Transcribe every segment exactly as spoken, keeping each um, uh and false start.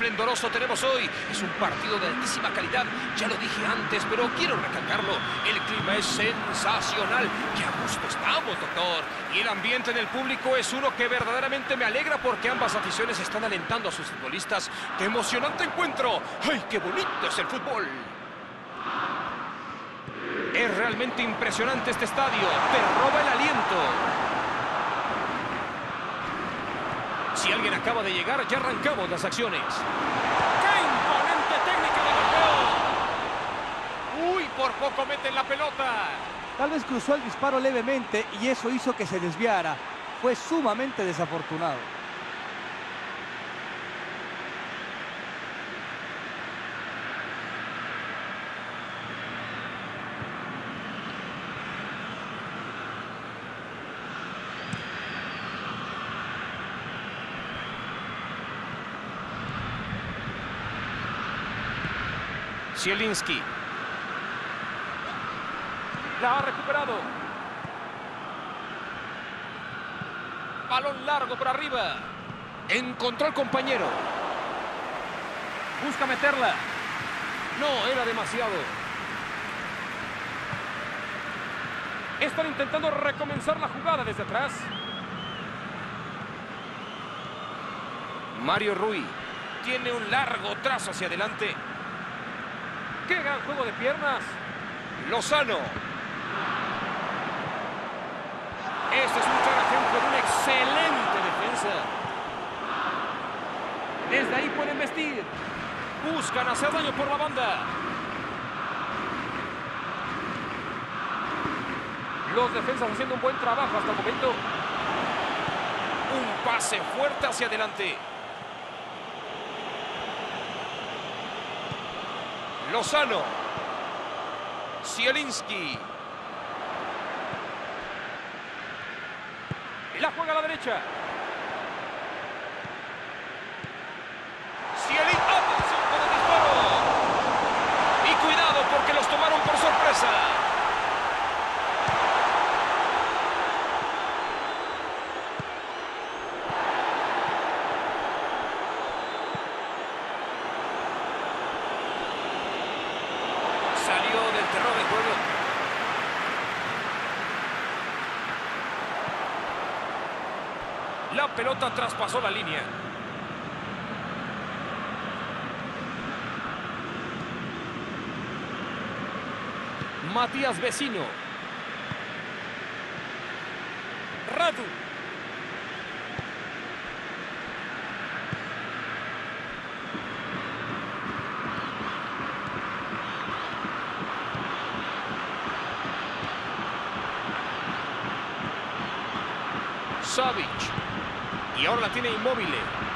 esplendoroso tenemos hoy. Es un partido de altísima calidad. Ya lo dije antes, pero quiero recalcarlo. El clima es sensacional. ¡Qué a gusto estamos, doctor! Y el ambiente en el público es uno que verdaderamente me alegra porque ambas aficiones están alentando a sus futbolistas. ¡Qué emocionante encuentro! ¡Ay, qué bonito es el fútbol! Es realmente impresionante este estadio. Te roba el aliento. Si alguien acaba de llegar, ya arrancamos las acciones. ¡Qué imponente técnica de golpeo! ¡Uy, por poco meten la pelota! Tal vez cruzó el disparo levemente y eso hizo que se desviara. Fue sumamente desafortunado. Zielinski. La ha recuperado. Balón largo por arriba. Encontró al compañero. Busca meterla. No, era demasiado. Están intentando recomenzar la jugada desde atrás. Mario Rui tiene un largo trazo hacia adelante. ¡Qué gran juego de piernas! Lozano. Este es un claro ejemplo de una excelente defensa. Desde ahí pueden vestir. Buscan hacer daño por la banda. Los defensas haciendo un buen trabajo hasta el momento. Un pase fuerte hacia adelante. Lozano. Zielinski. La juega a la derecha. Zielinski. ¡Atención con el disparo! Y cuidado porque los tomaron por sorpresa. Salió del terreno de juego. La pelota traspasó la línea. Matías Vecino. Radu. Savic. Y ahora la tiene Inmóvil.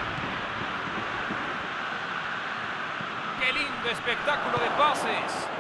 ¡Qué lindo espectáculo de pases!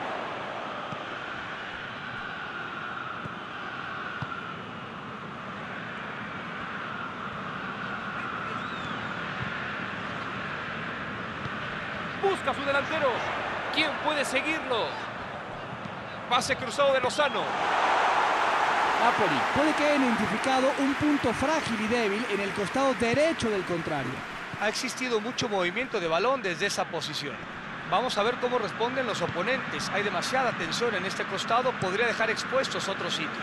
Busca a su delantero. ¿Quién puede seguirlo? Pase cruzado de Lozano. Napoli puede que haya identificado un punto frágil y débil en el costado derecho del contrario. Ha existido mucho movimiento de balón desde esa posición. Vamos a ver cómo responden los oponentes. Hay demasiada tensión en este costado, podría dejar expuestos otros sitios.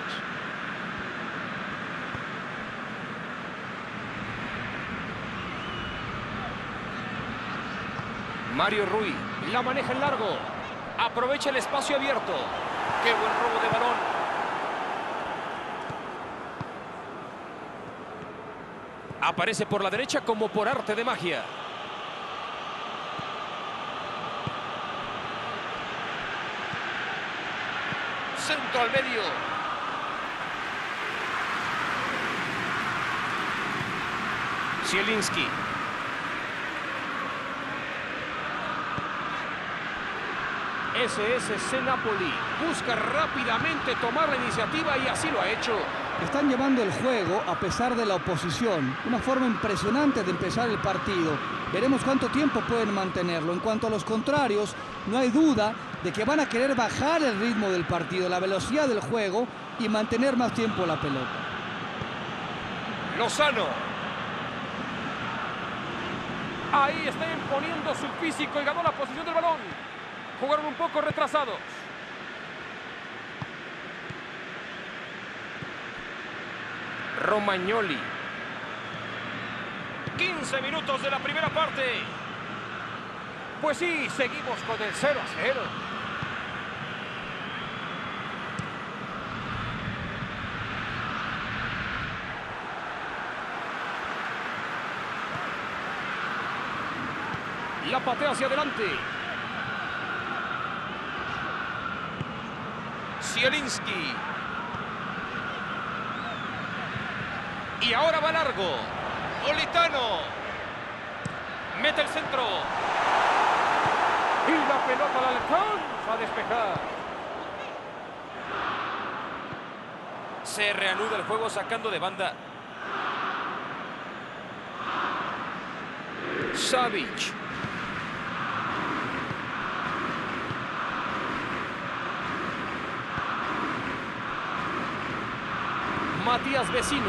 Mario Rui la maneja en largo. Aprovecha el espacio abierto. ¡Qué buen robo de balón! Aparece por la derecha como por arte de magia. Centro al medio. Zielinski. S S C Napoli busca rápidamente tomar la iniciativa y así lo ha hecho. Están llevando el juego a pesar de la oposición. Una forma impresionante de empezar el partido. Veremos cuánto tiempo pueden mantenerlo. En cuanto a los contrarios, no hay duda de que van a querer bajar el ritmo del partido, la velocidad del juego y mantener más tiempo la pelota. Lozano. Ahí está imponiendo su físico y ganó la posición del balón. Jugaron un poco retrasados. Romagnoli. quince minutos de la primera parte. Pues sí, seguimos con el cero a cero. La patea hacia adelante. Zielinski. Y ahora va largo. Politano. Mete el centro. Y la pelota la alcanza a despejar. Se reanuda el juego sacando de banda. Savic. Matías Vecino.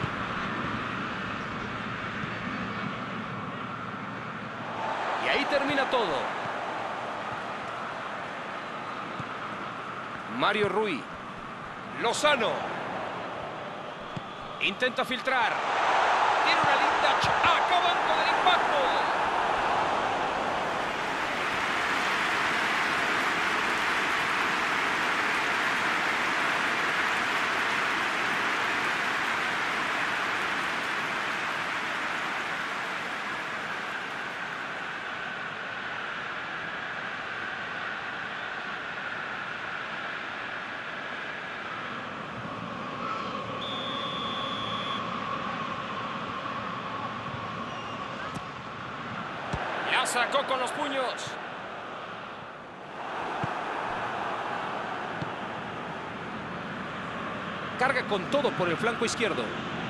Y ahí termina todo. Mario Rui. Lozano. Intenta filtrar. Tiene una linda... Acabando del impacto. La sacó con los puños. Carga con todo por el flanco izquierdo.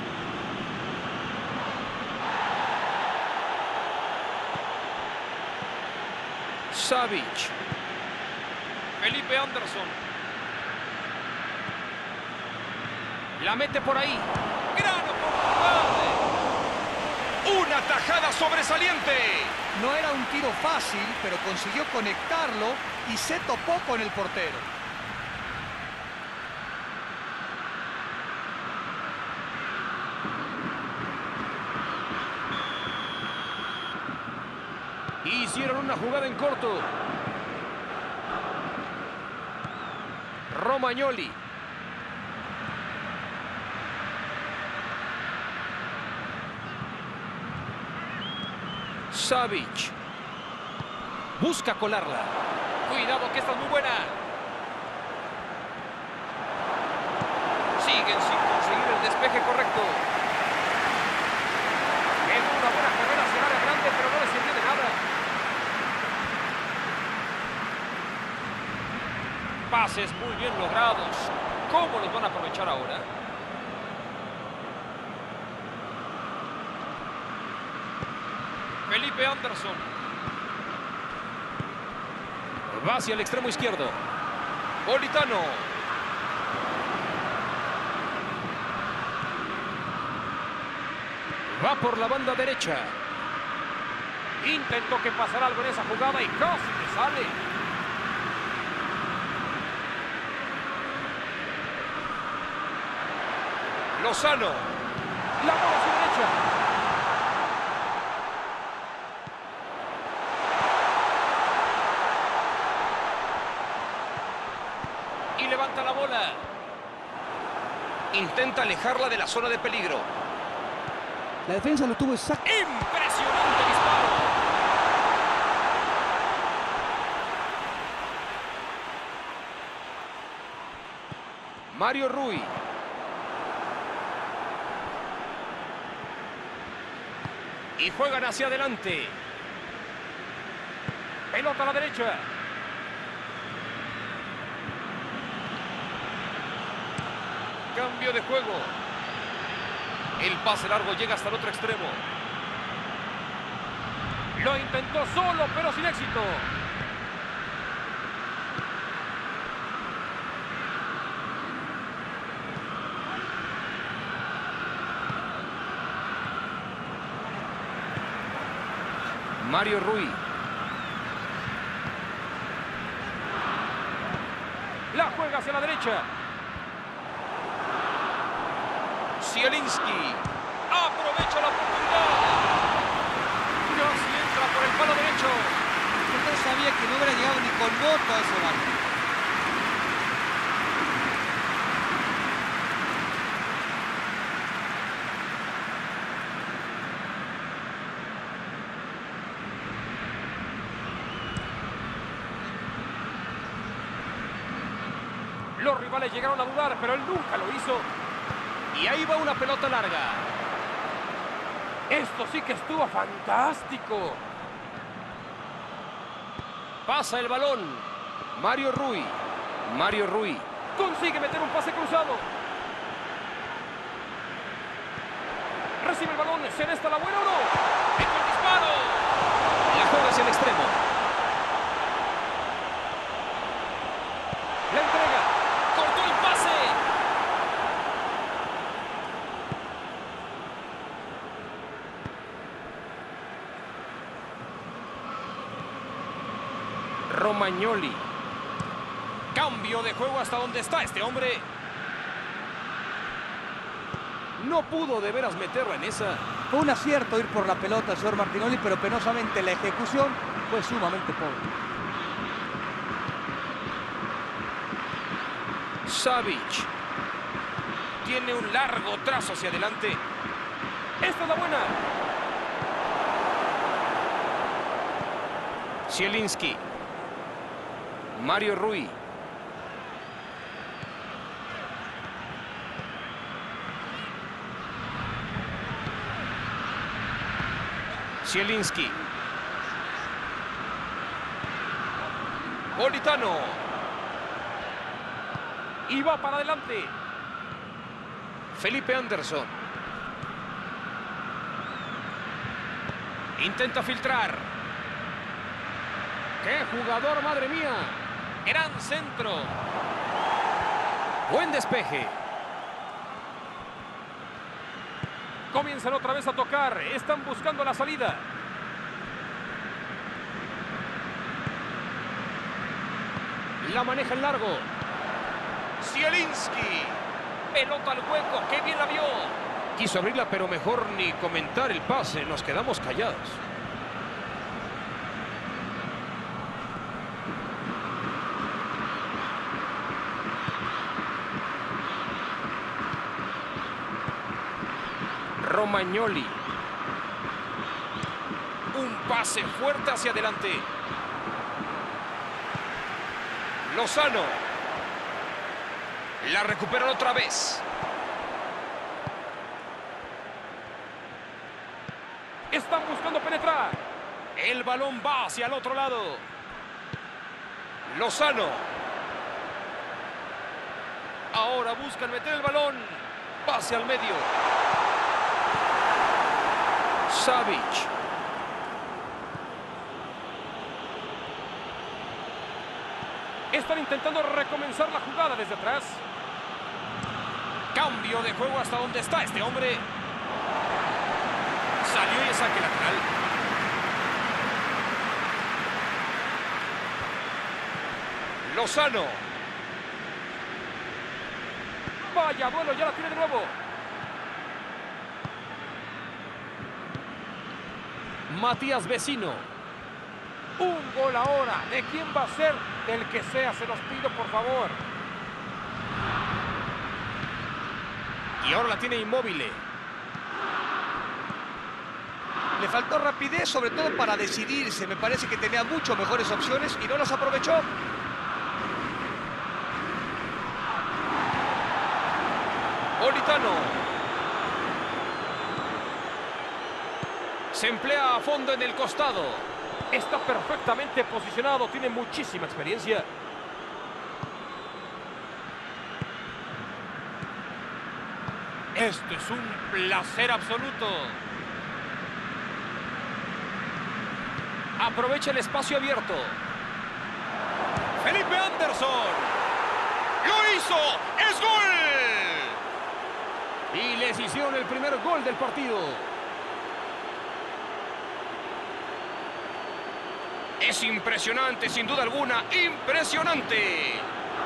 Savic. Felipe Anderson. La mete por ahí. ¡Gran oportunidad! ¡Una tajada sobresaliente! No era un tiro fácil, pero consiguió conectarlo y se topó con el portero. Hicieron una jugada en corto. Romagnoli. Savic. Busca colarla. Cuidado que esta es muy buena. Siguen sin conseguir el despeje correcto. Es una buena carrera hacia el área grande, pero no le sirvió de nada. Pases muy bien logrados. ¿Cómo los van a aprovechar ahora? Felipe Anderson. Va hacia el extremo izquierdo. Politano. Va por la banda derecha. Intentó que pasara algo en esa jugada y casi le sale. Lozano. La bola a su derecha. Y levanta la bola. Intenta alejarla de la zona de peligro. La defensa lo tuvo exacto. ¡Impresionante disparo! Mario Rui. Y juegan hacia adelante. Pelota a la derecha. Cambio de juego. El pase largo llega hasta el otro extremo. Lo intentó solo, pero sin éxito. Mario Rui. La juega hacia la derecha. Zielinski. Aprovecha la oportunidad. Casi entra por el palo derecho. Usted sabía que no hubiera llegado ni con moto a ese balón. Los rivales llegaron a dudar, pero él nunca lo hizo. Y ahí va una pelota larga. Esto sí que estuvo fantástico. Pasa el balón. Mario Rui. Mario Rui. Consigue meter un pase cruzado. Recibe el balón. ¿Será esta la buena o no? ¡Mete el disparo! La juega hacia el extremo. La entrega. ¡Cortó el pase! Romagnoli. Cambio de juego hasta donde está este hombre. No pudo de veras meterla en esa. Fue un acierto ir por la pelota, señor Martinoli, pero penosamente la ejecución fue sumamente pobre. Savic. Tiene un largo trazo hacia adelante. Esta es la buena. Zielinski. Mario Rui. Zielinski. Politano. Y va para adelante. Felipe Anderson. Intenta filtrar. ¡Qué jugador, madre mía! Gran centro. Buen despeje. Comienzan otra vez a tocar. Están buscando la salida. La maneja en largo. Zielinski. Pelota al hueco. ¡Qué bien la vio! Quiso abrirla, pero mejor ni comentar el pase. Nos quedamos callados. Romagnoli. Un pase fuerte hacia adelante. Lozano. La recuperan otra vez. Están buscando penetrar. El balón va hacia el otro lado. Lozano. Ahora buscan meter el balón. Pase al medio. Savic. Están intentando recomenzar la jugada desde atrás. Cambio de juego hasta donde está este hombre. Salió y es saque lateral. Lozano. Vaya duelo, ya la tiene de nuevo. Matías Vecino. Un gol ahora. ¿De quién va a ser? Del que sea, se los pido, por favor. Y ahora la tiene Immobile. Le faltó rapidez, sobre todo para decidirse. Me parece que tenía mucho mejores opciones y no las aprovechó. Politano. Se emplea a fondo en el costado. Está perfectamente posicionado, tiene muchísima experiencia. Esto es un placer absoluto. Aprovecha el espacio abierto. Felipe Anderson. ¡Lo hizo! ¡Es gol! Y les hicieron el primer gol del partido. Es impresionante, sin duda alguna, impresionante.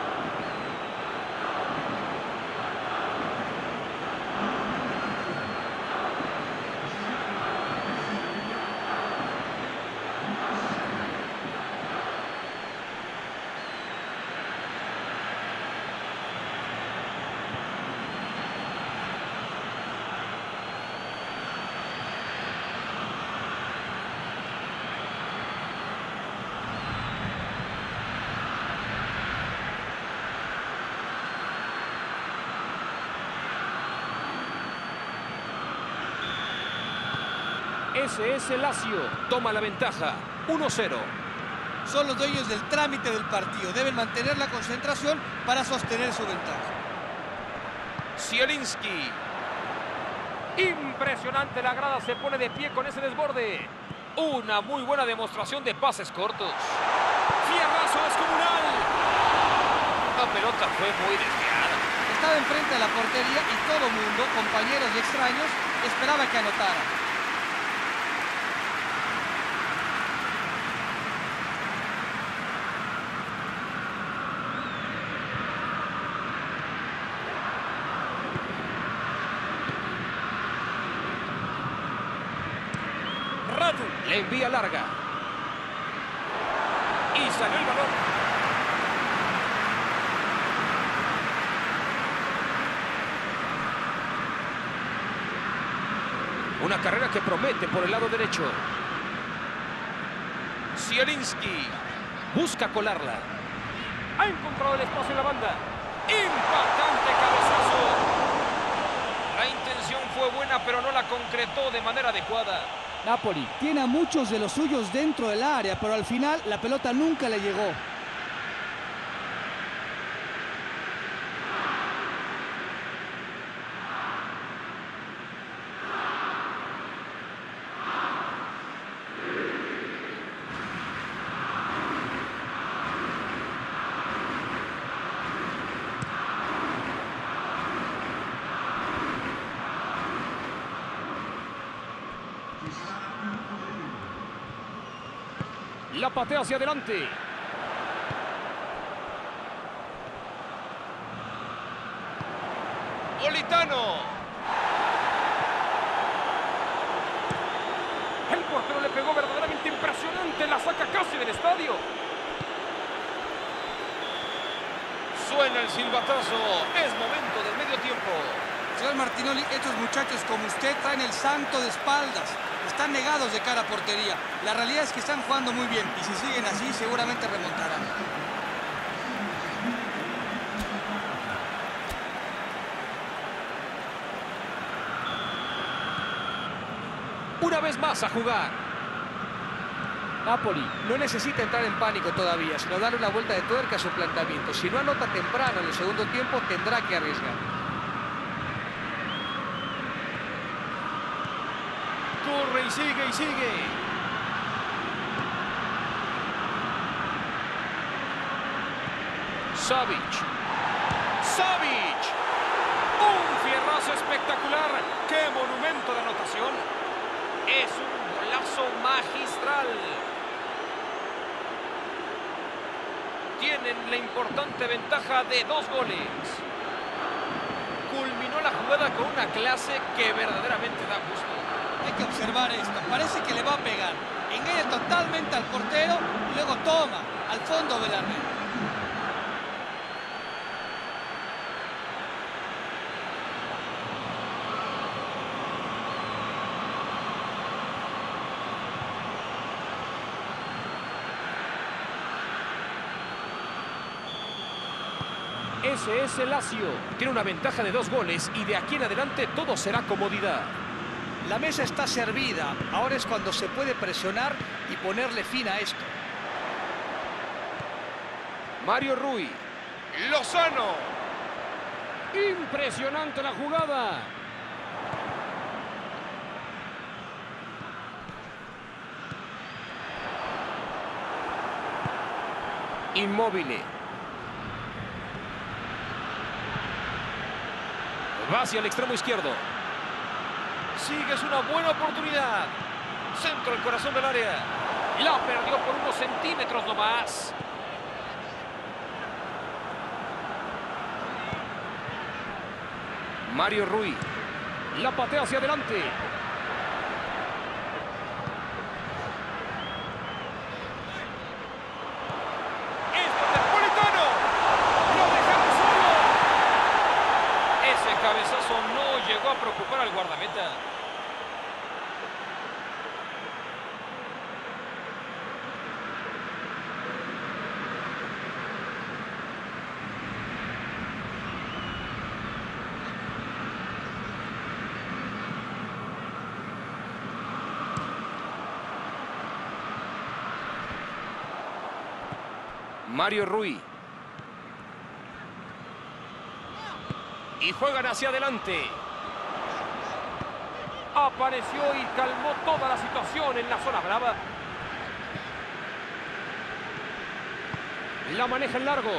S S Lazio toma la ventaja, uno cero. Son los dueños del trámite del partido. Deben mantener la concentración para sostener su ventaja. Zielinski. Impresionante, la grada se pone de pie con ese desborde. Una muy buena demostración de pases cortos. Fierrazo descomunal. La pelota fue muy desviada. Estaba enfrente de la portería y todo mundo, compañeros y extraños, esperaba que anotara. Le envía larga. Y salió el balón. Una carrera que promete por el lado derecho. Zielinski. Busca colarla. Ha encontrado el espacio en la banda. Impactante cabezazo. La intención fue buena, pero no la concretó de manera adecuada. Napoli tiene a muchos de los suyos dentro del área, pero al final la pelota nunca le llegó. La patea hacia adelante. Politano. El portero le pegó verdaderamente impresionante. La saca casi del estadio. Suena el silbatazo. Es momento del medio tiempo. Señor Martinoli, estos muchachos como usted traen el santo de espaldas. Están negados de cara a portería. La realidad es que están jugando muy bien y si siguen así seguramente remontarán. Una vez más a jugar. Napoli no necesita entrar en pánico todavía, sino darle una vuelta de tuerca a su planteamiento. Si no anota temprano en el segundo tiempo, tendrá que arriesgar. Corre y sigue y sigue. Savic. Savic. Un fierrazo espectacular. ¡Qué monumento de anotación! Es un golazo magistral. Tienen la importante ventaja de dos goles. Culminó la jugada con una clase que verdaderamente da gusto. Hay que observar esto. Parece que le va a pegar. Engaña totalmente al portero y luego toma al fondo de la red. S S Lazio tiene una ventaja de dos goles y de aquí en adelante todo será comodidad. La mesa está servida. Ahora es cuando se puede presionar y ponerle fin a esto. Mario Rui. Lozano. Impresionante la jugada. Immobile. Va hacia el extremo izquierdo. Sigues una buena oportunidad. Centro al corazón del área. La perdió por unos centímetros nomás. Mario Rui. La patea hacia adelante. Cabezazo no llegó a preocupar al guardameta. Mario Rui. Y juegan hacia adelante. Apareció y calmó toda la situación en la zona brava. La maneja en largo.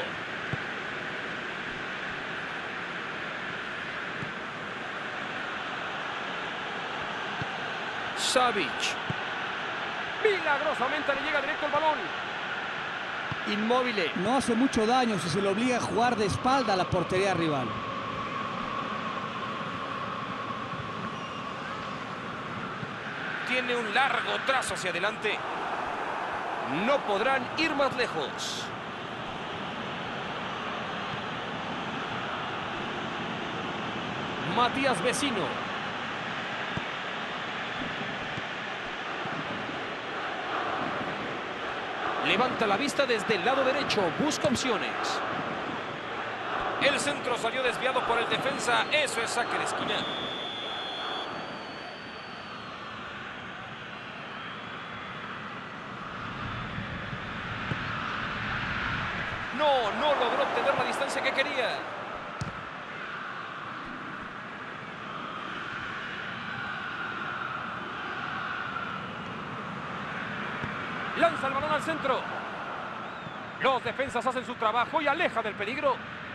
Savic. Milagrosamente le llega directo el balón. Inmóvil. No hace mucho daño si se le obliga a jugar de espalda a la portería rival. Tiene un largo trazo hacia adelante. No podrán ir más lejos. Matías Vecino. Levanta la vista desde el lado derecho. Busca opciones. El centro salió desviado por el defensa. Eso es saque de esquina. No, no logró obtener la distancia que quería. Lanza el balón al centro. Los defensas hacen su trabajo y aleja del peligro.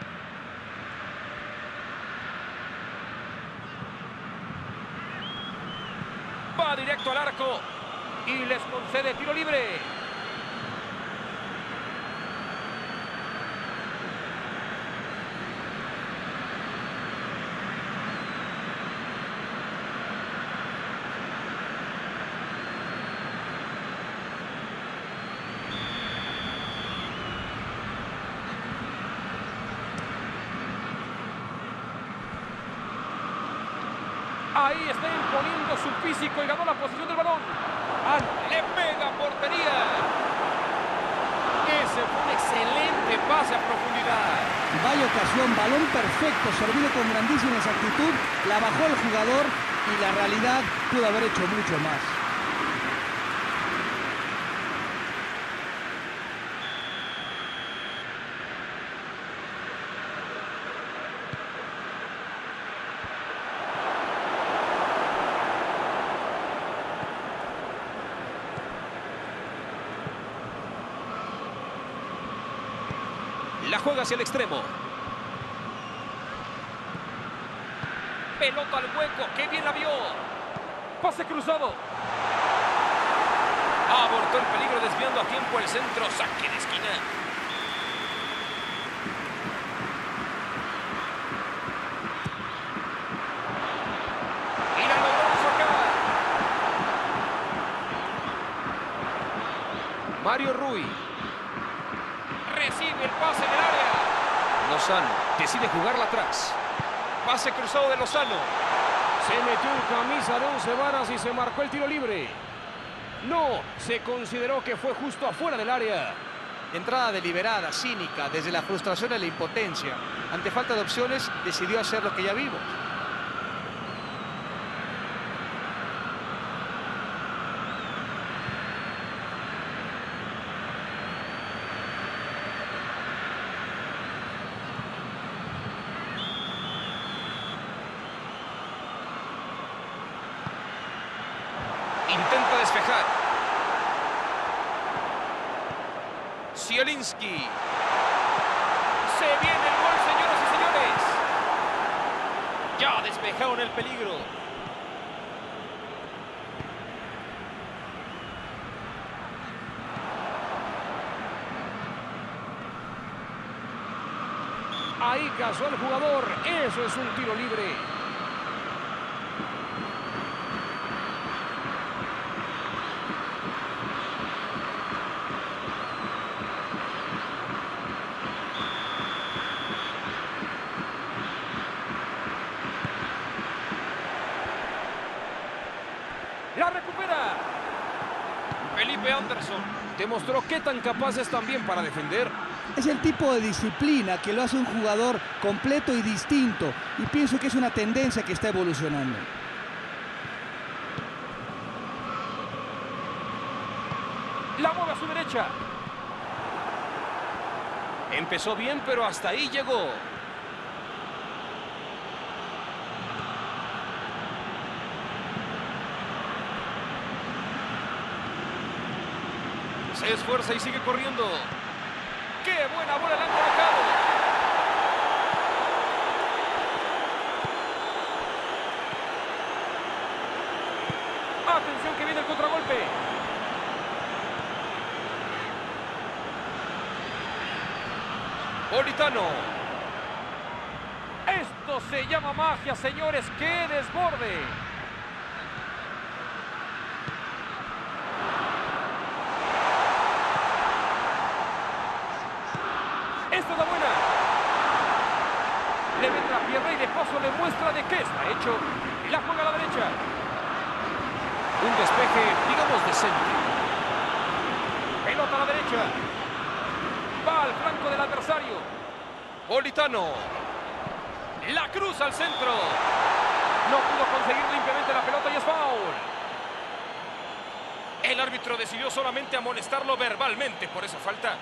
Va directo al arco. Y les concede tiro libre. Ahí está imponiendo su físico y ganó la posición del balón. Ah, le pega portería. Ese fue un excelente pase a profundidad. Vaya ocasión, balón perfecto, servido con grandísima exactitud. La bajó el jugador y la realidad pudo haber hecho mucho más. La juega hacia el extremo. Pelota al hueco. ¡Qué bien la vio! Pase cruzado. Abortó el peligro desviando a tiempo el centro. Saque de esquina. Y la logró sacar. Mario Rui. Recibe el pase en el área. Lozano decide jugarla atrás. Pase cruzado de Lozano. Se metió en camisa de once varas y se marcó el tiro libre. No, se consideró que fue justo afuera del área. Entrada deliberada, cínica, desde la frustración a la impotencia. Ante falta de opciones, decidió hacer lo que ya vimos. Intenta despejar. Zielinski. Se viene el gol, señoras y señores. Ya despejaron el peligro. Ahí cazó al jugador. Eso es un tiro libre. La recupera. Felipe Anderson. Demostró qué tan capaz es también para defender. Es el tipo de disciplina que lo hace un jugador completo y distinto. Y pienso que es una tendencia que está evolucionando. La mueve a su derecha. Empezó bien, pero hasta ahí llegó. Se esfuerza y sigue corriendo. ¡Qué buena bola le han colocado! Atención que viene el contragolpe. Politano. Esto se llama magia, señores. ¡Qué desborde! Esta es la buena. Le mete la pierna y de paso le muestra de qué está hecho. Y la juega a la derecha. Un despeje, digamos, decente. Pelota a la derecha. Va al flanco del adversario. Politano. La cruza al centro. No pudo conseguir limpiamente la pelota y es foul. El árbitro decidió solamente amonestarlo verbalmente por esa falta.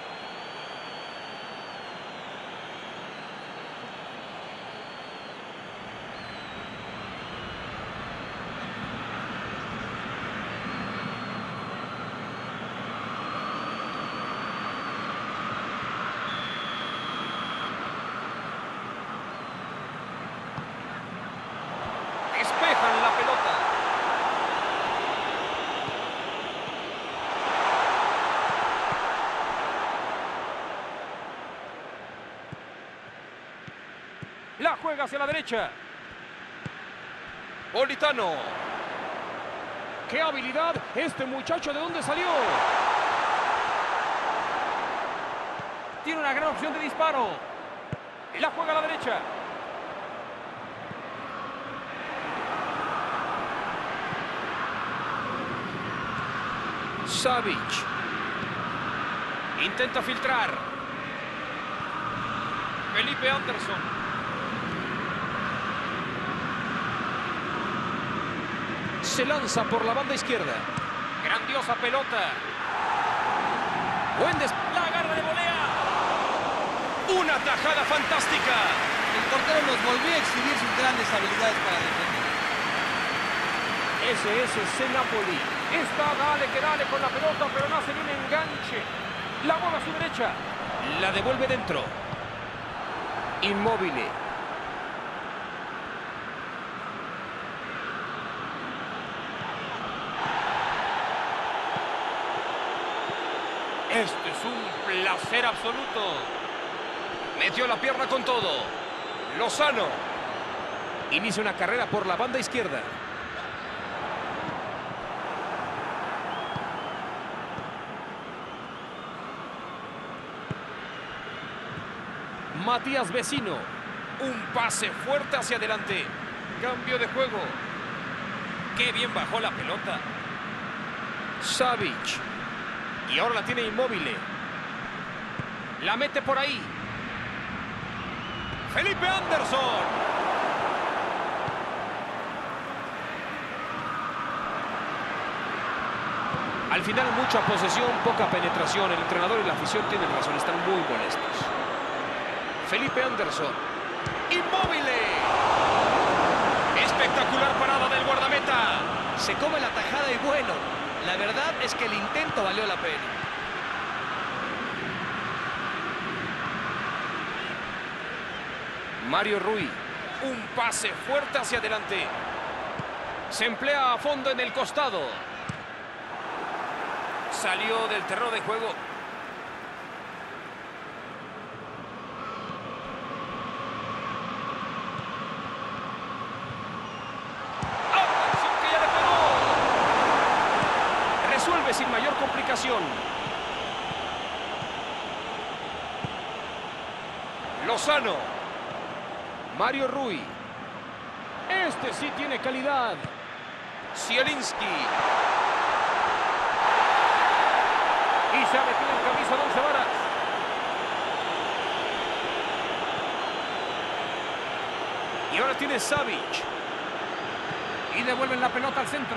Despejan la pelota. La juega hacia la derecha. Politano. ¡Qué habilidad! Este muchacho, ¿de dónde salió? Tiene una gran opción de disparo. La juega a la derecha. Savic. Intenta filtrar. Felipe Anderson. Se lanza por la banda izquierda. Grandiosa pelota. Buen des... La agarra de volea. Una tajada fantástica. El portero nos volvió a exhibir sus grandes habilidades para defender. Ese es el Napoli. Está dale que dale con la pelota, pero no hace ni un enganche. La mueve a su derecha. La devuelve dentro. Inmóvil. Este es un placer absoluto. Metió la pierna con todo. Lozano. Inicia una carrera por la banda izquierda. Matías Vecino. Un pase fuerte hacia adelante. Cambio de juego. Qué bien bajó la pelota. Savic. Y ahora la tiene Inmóvil. La mete por ahí. Felipe Anderson. Al final mucha posesión, poca penetración. El entrenador y la afición tienen razón, están muy molestos. Felipe Anderson. Inmóvil. Espectacular parada del guardameta. Se come la tajada y bueno, la verdad es que el intento valió la pena. Mario Rui. Un pase fuerte hacia adelante. Se emplea a fondo en el costado. Salió del terreno de juego. clasificación. Lozano. Mario Rui. Este sí tiene calidad. Zielinski. Y se ha metido en camisa de once varas. Y ahora tiene Savic. Y devuelven la pelota al centro.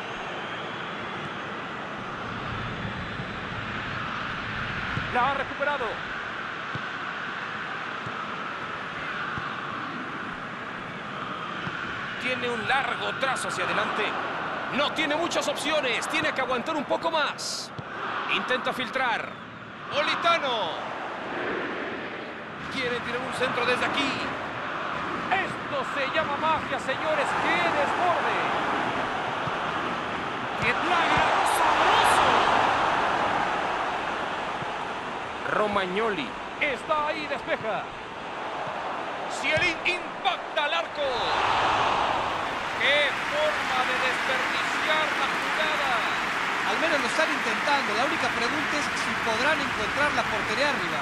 La ha recuperado. Tiene un largo trazo hacia adelante. No tiene muchas opciones. Tiene que aguantar un poco más. Intenta filtrar. Politano. Quiere tirar un centro desde aquí. Esto se llama magia, señores. ¡Qué desborde! ¡Qué plaga! ¡Sabroso! Romagnoli. Está ahí, despeja. Zielin impacta al arco. ¡Qué forma de desperdiciar la jugada! Al menos lo están intentando. La única pregunta es si podrán encontrar la portería arriba.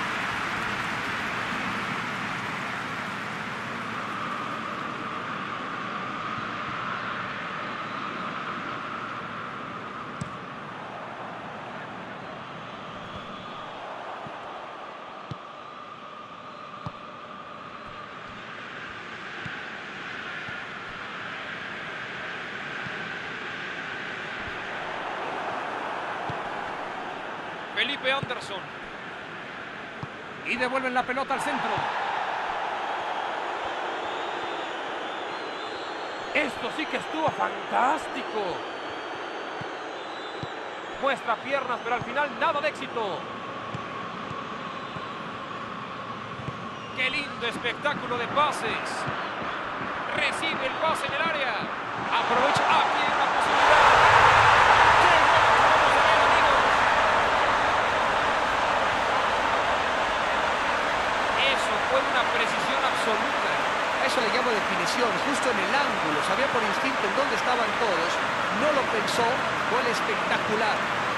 Felipe Anderson. Y devuelven la pelota al centro. Esto sí que estuvo fantástico. Muestra piernas, pero al final nada de éxito. ¡Qué lindo espectáculo de pases! Recibe el pase en el área. Aprovecha. Aquí hay una posibilidad. ¡Qué gol acabamos de ver, amigos! Eso fue una precisión absoluta. A eso le llamo definición, justo en el ángulo. Sabía por instinto en dónde estaban todos. No lo pensó. Gol espectacular.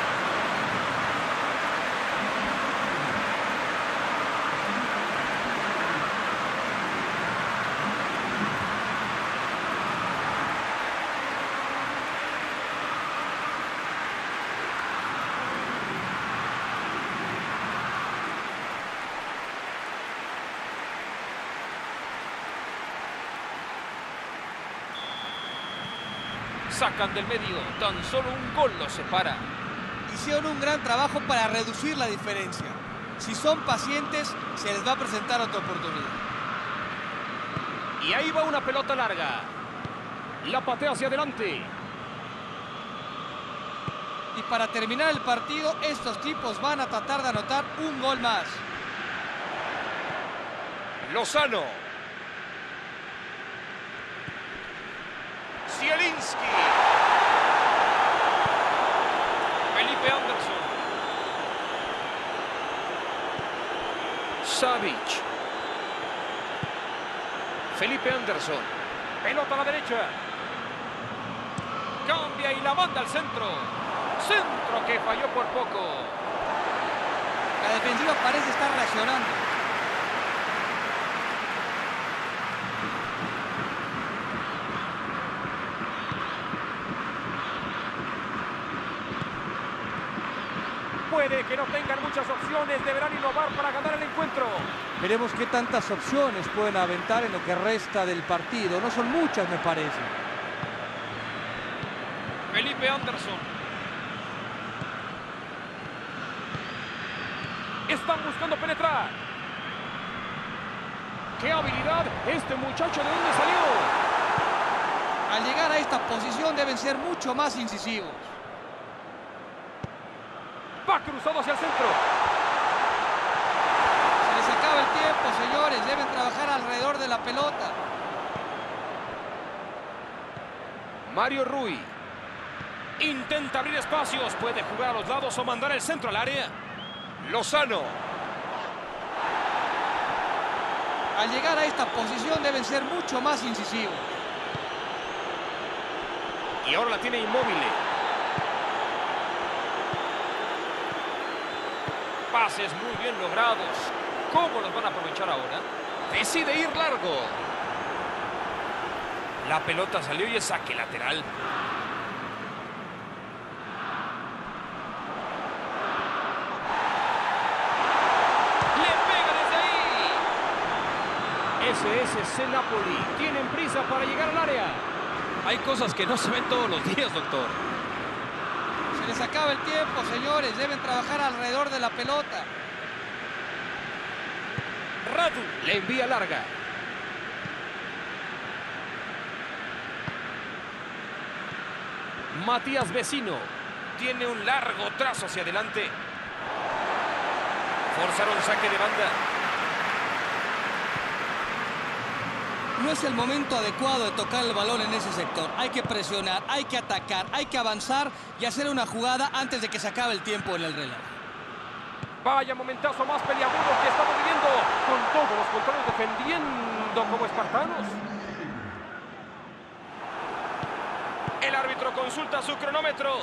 Sacan del medio. Tan solo un gol los separa. Hicieron un gran trabajo para reducir la diferencia. Si son pacientes, se les va a presentar otra oportunidad. Y ahí va una pelota larga. La patea hacia adelante. Y para terminar el partido, estos tipos van a tratar de anotar un gol más. Lozano. Zielinski. Felipe Anderson. Savic. Felipe Anderson. Pelota a la derecha. Cambia y la manda al centro. Centro que falló por poco. La defensiva parece estar reaccionando. Puede que no tengan muchas opciones, deberán innovar para ganar el encuentro. Veremos qué tantas opciones pueden aventar en lo que resta del partido. No son muchas, me parece. Felipe Anderson. Están buscando penetrar. ¡Qué habilidad! Este muchacho, ¿de dónde salió? Al llegar a esta posición deben ser mucho más incisivos. Va cruzado hacia el centro. Se les acaba el tiempo, señores. Deben trabajar alrededor de la pelota. Mario Rui. Intenta abrir espacios. Puede jugar a los lados o mandar el centro al área. Lozano. Al llegar a esta posición deben ser mucho más incisivos. Y ahora la tiene Inmóvil. Pases muy bien logrados. ¿Cómo los van a aprovechar ahora? Decide ir largo. La pelota salió y es saque lateral. Le pega desde ahí. Ese es ese Napoli. Tienen prisa para llegar al área. Hay cosas que no se ven todos los días, doctor. Se les acaba el tiempo, señores. Deben trabajar alrededor de la pelota. Radu. Le envía larga. Matías Vecino. Tiene un largo trazo hacia adelante. Forzaron saque de banda. No es el momento adecuado de tocar el balón en ese sector. Hay que presionar, hay que atacar, hay que avanzar y hacer una jugada antes de que se acabe el tiempo en el reloj. Vaya momentazo más peliagudo que estamos viviendo, con todos los contrarios defendiendo como espartanos. El árbitro consulta su cronómetro.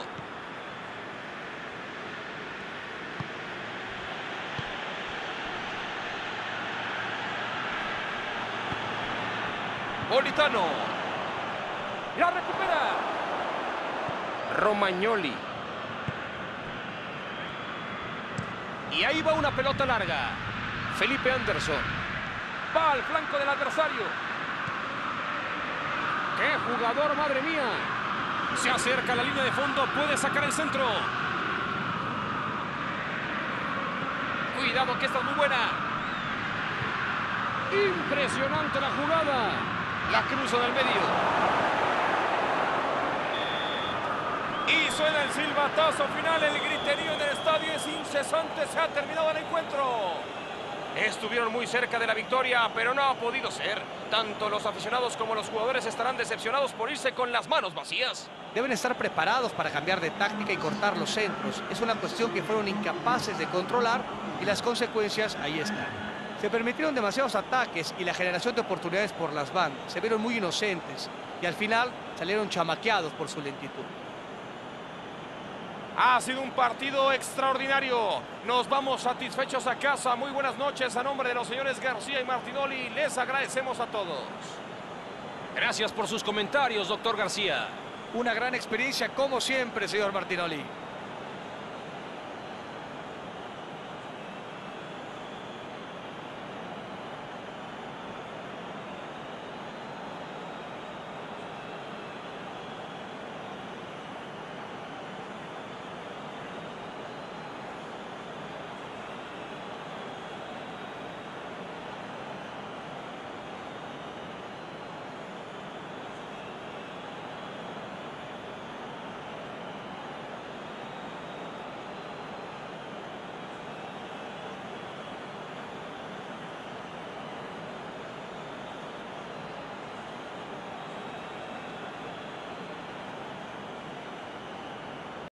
Politano. La recupera. Romagnoli. Y ahí va una pelota larga. Felipe Anderson. Va al flanco del adversario. ¡Qué jugador, madre mía! Se acerca a la línea de fondo. Puede sacar el centro. Cuidado que esta es muy buena. Impresionante la jugada. La cruza del medio. Y suena el silbatazo final. El griterío en el estadio es incesante. Se ha terminado el encuentro. Estuvieron muy cerca de la victoria, pero no ha podido ser. Tanto los aficionados como los jugadores estarán decepcionados por irse con las manos vacías. Deben estar preparados para cambiar de táctica y cortar los centros. Es una cuestión que fueron incapaces de controlar y las consecuencias ahí están. Se permitieron demasiados ataques y la generación de oportunidades por las bandas. Se vieron muy inocentes y al final salieron chamaqueados por su lentitud. Ha sido un partido extraordinario. Nos vamos satisfechos a casa. Muy buenas noches. A nombre de los señores García y Martinoli, les agradecemos a todos. Gracias por sus comentarios, doctor García. Una gran experiencia como siempre, señor Martinoli.